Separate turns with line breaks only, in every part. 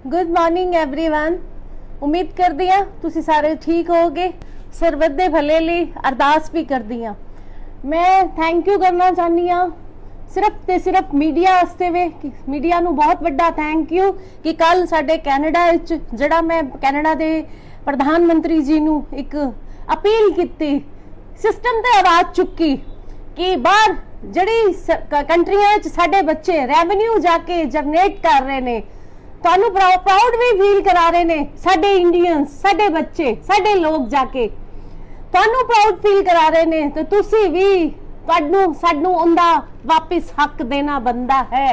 Good morning everyone. उम्मीद करदी हां तुसी सारे ठीक होगे। सरबत दे भले लई अरदास भी करदी हां। मैं थैंक यू करना चाहनी हां सिर्फ मीडिया वास्ते वे मीडिया नू बहुत बड़ा थैंक यू कि कल साडे कैनेडा विच जिहड़ा मैं कैनेडा दे प्रधानमंत्री जी नू एक अपील कीती, सिस्टम ते आवाज चुकी कि बाहर जिहड़ी कंट्रियां विच साडे बच्चे रेवेन्यू जाके जनरेट कर रहे ने, तुहानू प्राउड भी फील करा रहे ने। साडे इंडियंस, साडे बच्चे, साडे लोग जाके तुहानू प्राउड फील करा रहे ने, तो तुसी भी तुहानू सानू उंदा वापस हक देना बनदा है।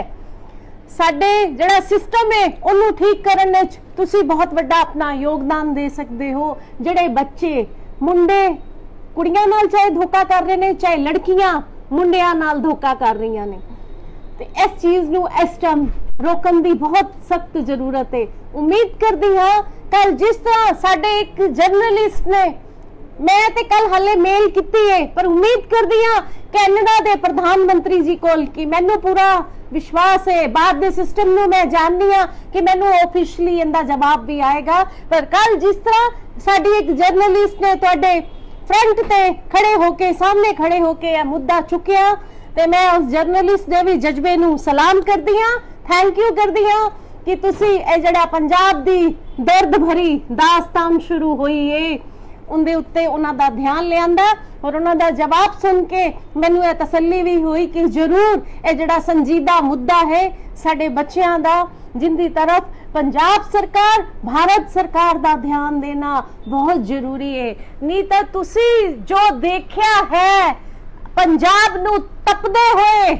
साडे जिहड़ा सिस्टम है उन्नू ठीक करन विच तुसी बहुत बड़ा अपना योगदान दे सकदे हो। जिहड़े बच्चे मुंडे कुड़ियां नाल चाहे धोखा कर रहे ने, चाहे लड़कियां मुंडियां नाल धोखा कर रही ने, ते इस चीज नू इस टाइम रोकन दी बहुत सख्त जरूरत है। उम्मीद करदी हां कल जिस तरह साडे एक जर्नलिस्ट ने, मैं ते कल हाले मेल कीती है, पर उम्मीद करदी हां कैनेडा दे प्रधानमंत्री जी कोल कि मैनू पूरा विश्वास है, बाहर दे सिस्टम नू मैं जाननी हां कि मैनू ऑफिशियली इंदा जवाब भी आएगा। पर कल जिस तरह साडी एक जर्नलिस्ट ने तुहाडे फ्रंट ते खड़े होके, सामने खड़े होके यह मुद्दा चुकिया, ते मैं उस जर्नलिस्ट दे भी जज्बे नू सलाम करदी हां, थैंक यू करदी हां कि तुसी ए जड़ा पंजाब दी दर्द भरी दास्तान शुरू हुई है उनदे उत्ते उन्हां दा ध्यान लियांदा और उन्हां दा जवाब सुन के मैनू ये तसल्ली भी हुई कि जरूर ए जड़ा संजीदा मुद्दा है साडे बच्चियां दा, जिंदी तरफ पंजाब सरकार, भारत सरकार दा ध्यान देना बहुत जरूरी है। नहीं तो तुसी जो देखिया है पंजाब नू तपदे होए,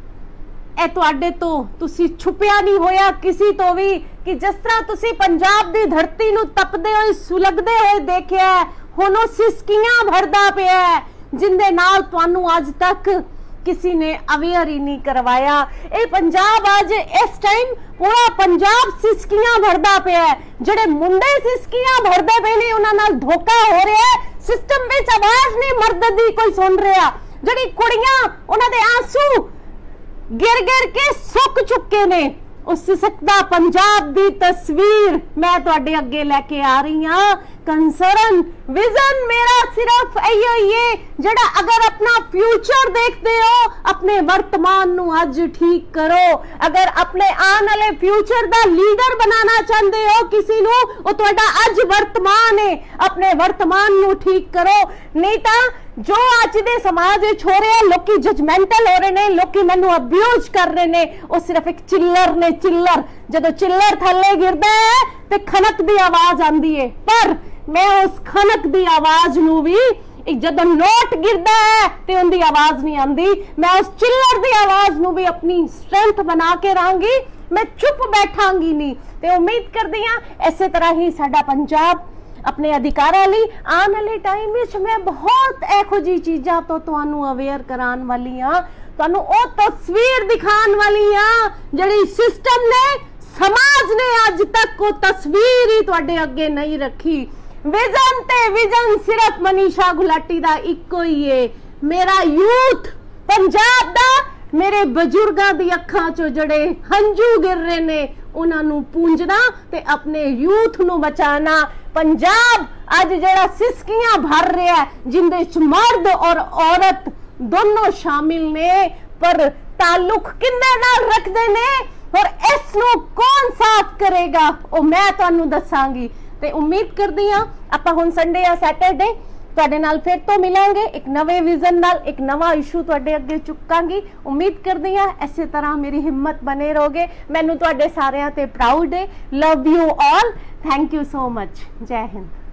ए तुहाडे तो तुसी छुपिया नहीं होया किसी तो भी कि जिस तरह तुसी पंजाब दी धरती नू तपदे होए, सुलगदे होए देखिया, हुण ओ सिसकियां भरदा पिया जिंदे नाल तुहानू अज तक किसी ने अवेयर ही नहीं करवाया। ए पंजाब आज इस टाइम पूरा पंजाब सिसकियां भरदा पिया है। जिहड़े मुंडे सिसकियां भरदे पे ने उन्हां नाल धोखा हो रहा है, सिस्टम विच आवाज नहीं मर्द दी कोई सुन रहा। जिहड़ी कुड़ियां उन्हां दे आंसू गिर गिर के सुक चुके ने, उस सिसकदा पंजाब दी तस्वीर मैं तुहाडे अगे लेके आ रही हां। कंसर्न विजन मेरा सिर्फ इहो ही है, जड़ा अगर अपना फ्यूचर देखते हो अपने वर्तमान नू अज ठीक करो। अगर अपने आने वाले फ्यूचर दा लीडर बनाना चाहते हो किसी नू, वो तुहाडा अज वर्तमान है, अपने वर्तमान नू ठीक करो। नहीं तो जो आज दे समाज विच हो रहा है, लोकी जजमेंटल हो रहे ने, लोकी मैनू अब्यूज कर रहे ने, वो सिर्फ एक चिल्लर ने। चिल्लर जदों चिल्लर थल्ले गिरदा है ते खनक दी आवाज आंदी है, पर मैं उस खनक दी आवाज नू भी जदों नोट गिरदा है ते उनदी आवाज नहीं आंदी, मैं उस चिल्लर दी आवाज नू भी अपनी स्ट्रेंथ बना के रहांगी, मैं चुप बैठांगी नहीं। ते उम्मीद करदी हां इसे तरह ही साडा पंजाब अपने अधिकारां लई आने वाले टाइम विच मैं बहुत एहो जी चीजां तो तुहानू अवेयर करान वाली हां, तुहानू ओ तस्वीर दिखान वाली हां जिहड़ी सिस्टम ने, समाज ने अज तक को तस्वीर ही तुहाडे अगे नहीं रखी। विजन ते विजन सिर्फ मनीषा गुलाटी दा इक्को ही है। मेरा यूथ पंजाब दा, मेरे बजुर्गां दी अखां चो जड़े हंजू गिर रहे ने उन्हां नू पूंजना ते अपने यूथ नू बचाना। पंजाब अज जड़ा सिसकियां भर रहा है, जिंदे च मर्द और औरत दोनों शामिल ने, पर ताल्लुक किन्ने नाल रखदे ने और इस नू कौन साफ करेगा ओ मैं तुहानू दसांगी। ते उम्मीद करदी हां आपां हुण संडे या सैटरडे तुहाडे नाल फिर तो मिलांगे, एक नवे विजन नाल, एक नवा इशू तुहाडे अगे चुकांगी। उम्मीद करदी हां इसे तरह मेरी हिम्मत बने रहोगे। मैनू तुहाडे सारियां ते प्राउड है। Love you all, thank you so much. जय हिंद।